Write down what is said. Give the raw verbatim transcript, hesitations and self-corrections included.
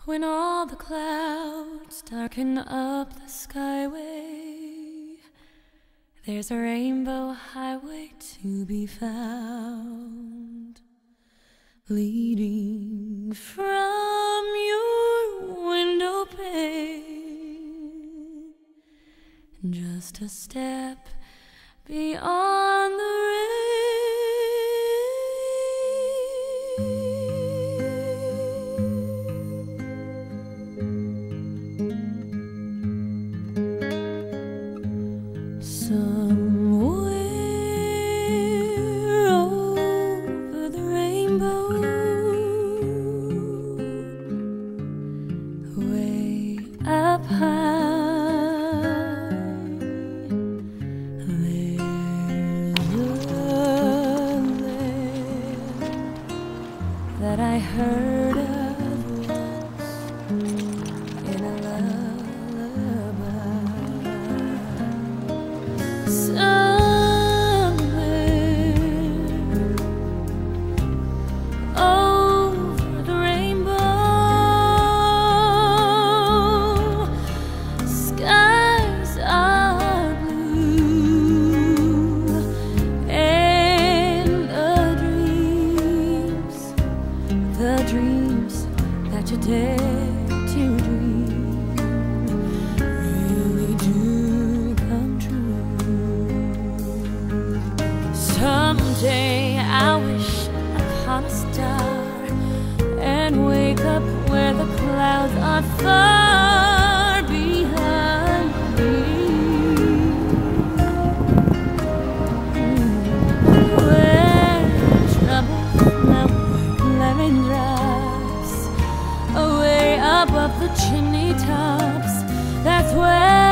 When all the clouds darken up the skyway, there's a rainbow highway to be found, leading from your window pane, just a step beyond the rain. Somewhere over the rainbow, way up high, there's a land that I heard of once in a lullaby. Somewhere over the rainbow, skies are blue, and the dreams, the dreams that you dare to dream really do come true. Someday I'll wish upon a star and wake up where the clouds are far behind me, where troubles melt like lemon drops away above the chimney tops. That's where